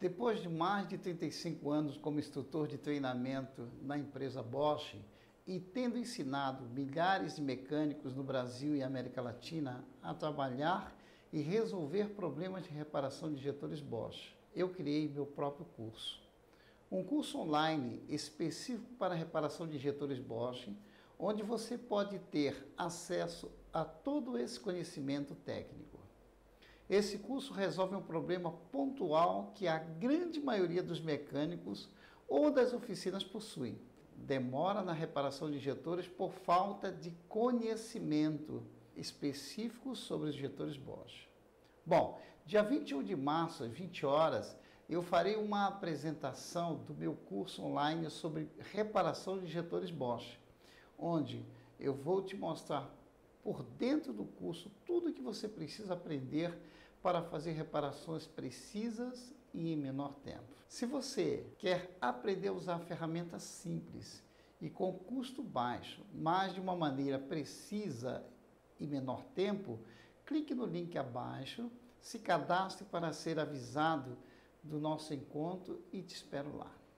Depois de mais de 35 anos como instrutor de treinamento na empresa Bosch e tendo ensinado milhares de mecânicos no Brasil e América Latina a trabalhar e resolver problemas de reparação de injetores Bosch, eu criei meu próprio curso. Um curso online específico para reparação de injetores Bosch, onde você pode ter acesso a todo esse conhecimento técnico. Esse curso resolve um problema pontual que a grande maioria dos mecânicos ou das oficinas possui. Demora na reparação de injetores por falta de conhecimento específico sobre os injetores Bosch. Bom, dia 21 de março, às 20 horas, eu farei uma apresentação do meu curso online sobre reparação de injetores Bosch, onde eu vou te mostrar por dentro do curso tudo o que você precisa aprender para fazer reparações precisas e em menor tempo. Se você quer aprender a usar ferramentas simples e com custo baixo, mas de uma maneira precisa e menor tempo, clique no link abaixo, se cadastre para ser avisado do nosso encontro e te espero lá.